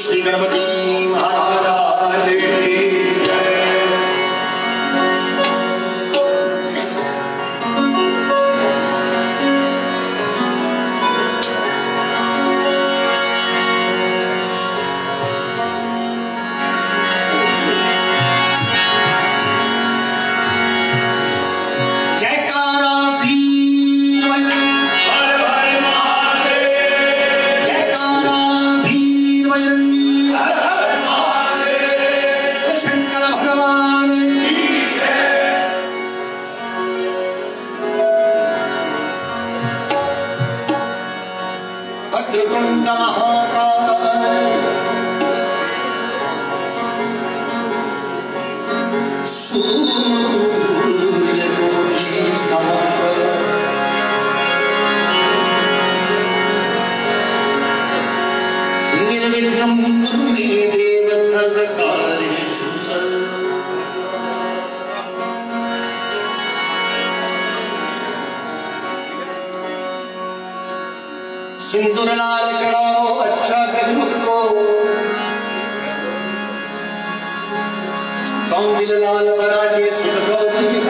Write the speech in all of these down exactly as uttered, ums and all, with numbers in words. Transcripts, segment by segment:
श्री गणपति महाराज की जय। सिंदूर लाल चढ़ाओ अच्छा गजमुख को, कौंदिल लाल बराजे सुत गौरी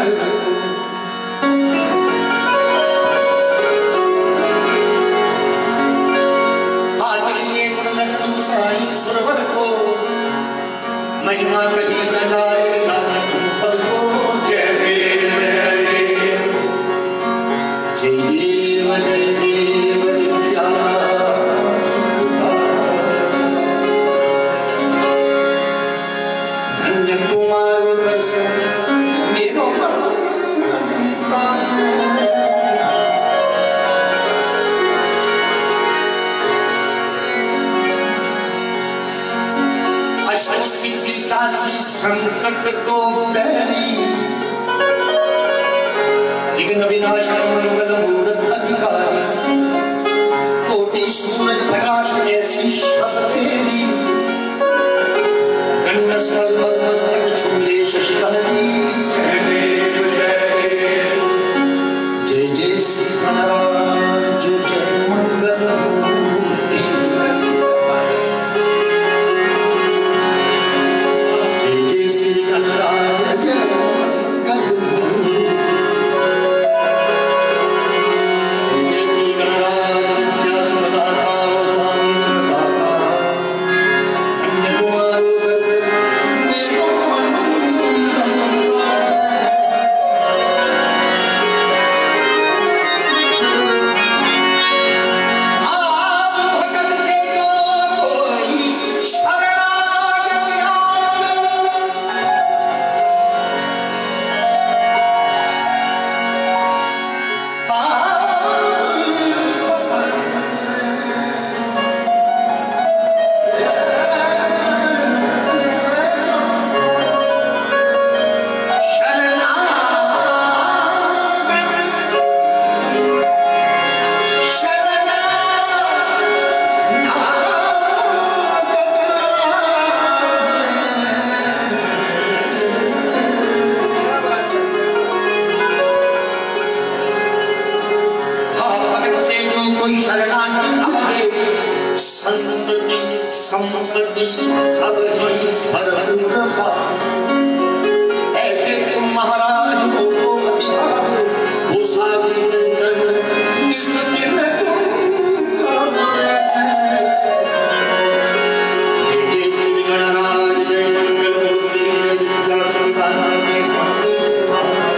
आदरणीय गुणलक्ष्मी साई सुरवर को, महिमा कही न जाए लाल पद को। जय देव जय देव जय देव विद्या धन्य कुमार दर्शन मेरो अष्ट सिद्धि काशी संकट को डरी, विघ्न विनाशक मंगल मूर्त अधिकारी, कोटि सूरज प्रकाश ऐसी शब्द तेरी, कंडस्थल पद्मस्तक छूले शशिधरी। जय देव जय देव जय जय श्री गणराज जय मंगल मूर्ति, जय जय श्री गणराज जय मंगल मूर्ति, जय श्री गणराज विद्या सुमदाता स्वामी सुमदाता, धन्य कुमार दर्शन संपत्ति सब ही भरपूर पा, ऐसे तुम महाराज को अच्छा वो साधु नंदन इस दिन तुम जय श्री गणराज जय मंगल मूर्ति जय विद्या संतान जय स्वामी सुधार,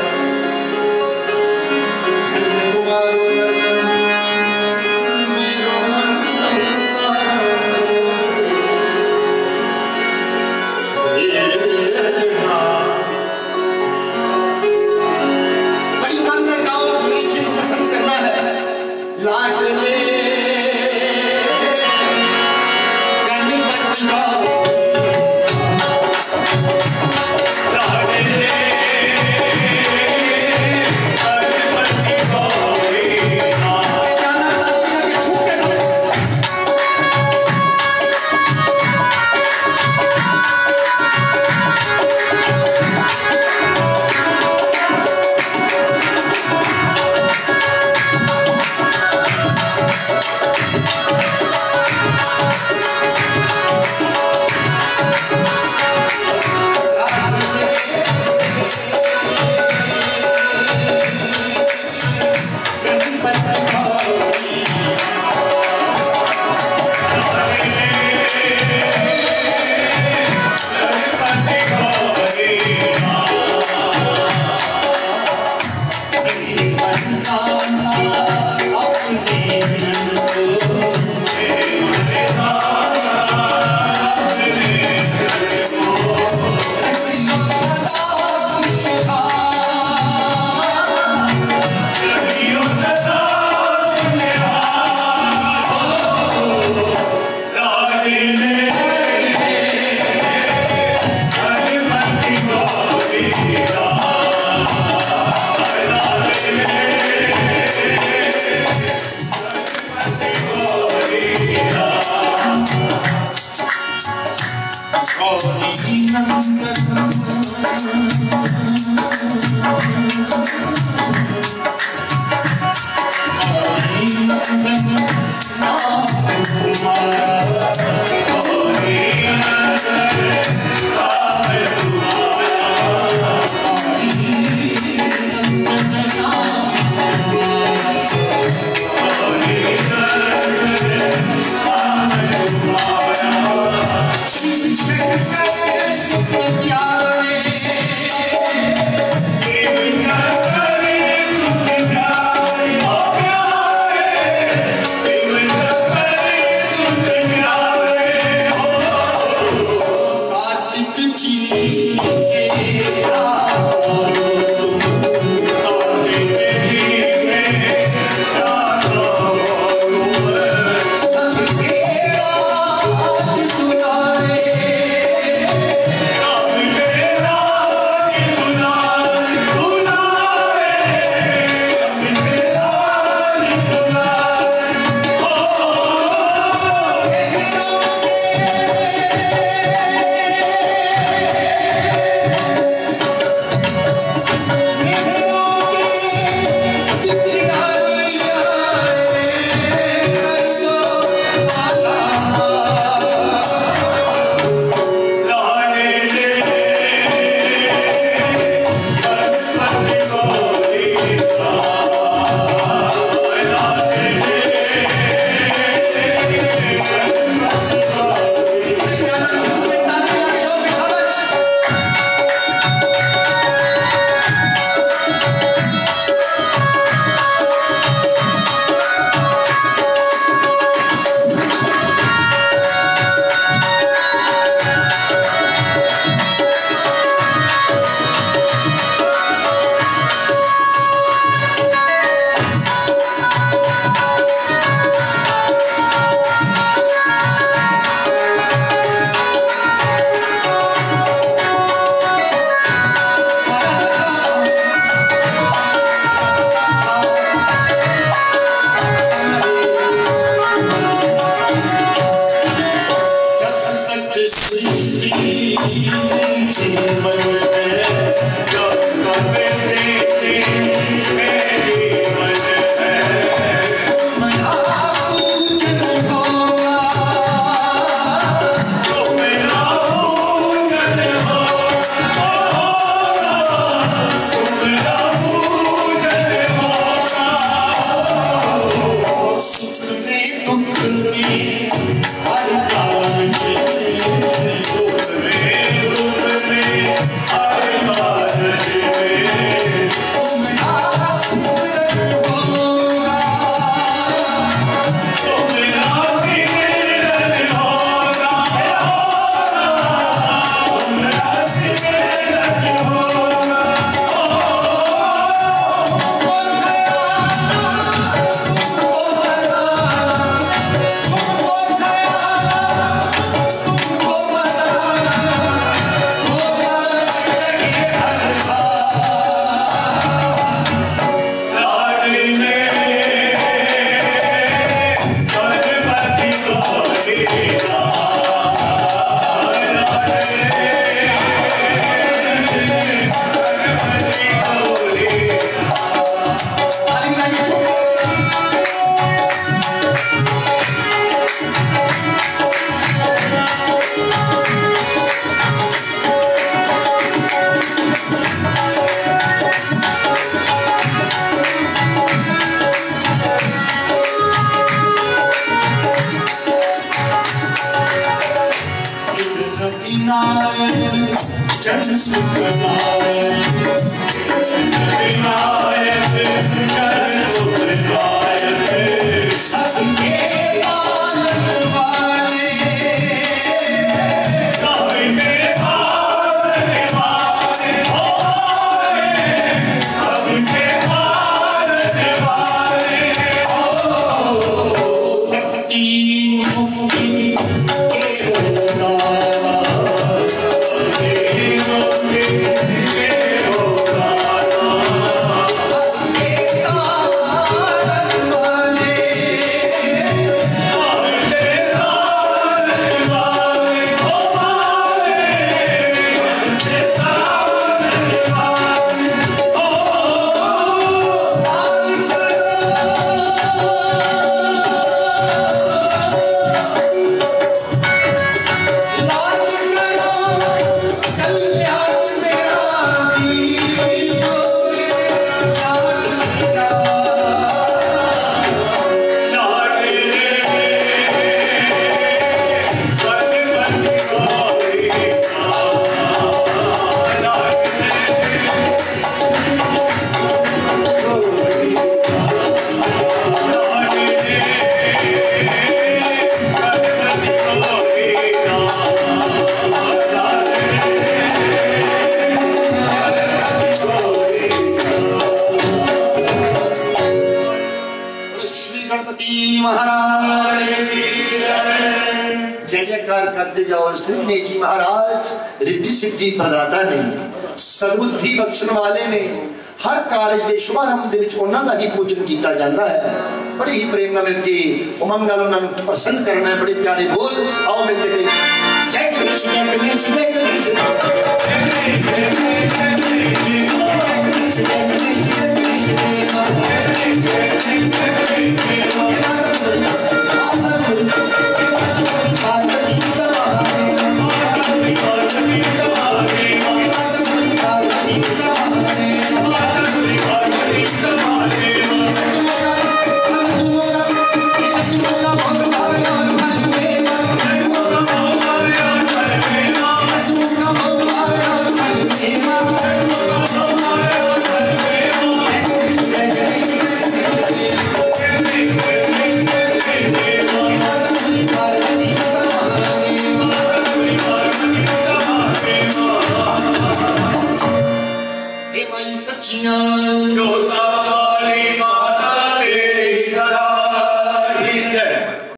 धन्य कुमार दर्शन लाडले गणपति गाओ, लाडले गणपति गाओ, जाना ताकि आगे छूट के जाओ। जी महाराज रिद्धि सिद्धि प्रदाता ने सर्वबुद्धि बख्शण वाले ने हर कार्य के शुभारंभ दे विच उन्हां दा ही पूजन किया जाता है। बड़े ही प्रेम नाल मिलके उमंग नाल उन्हां नूं प्रसन्न करना है। बड़े प्यारे बोल आओ मिलते हैं। जय गणेश जय गणेश जय गणेश जय सच्चियां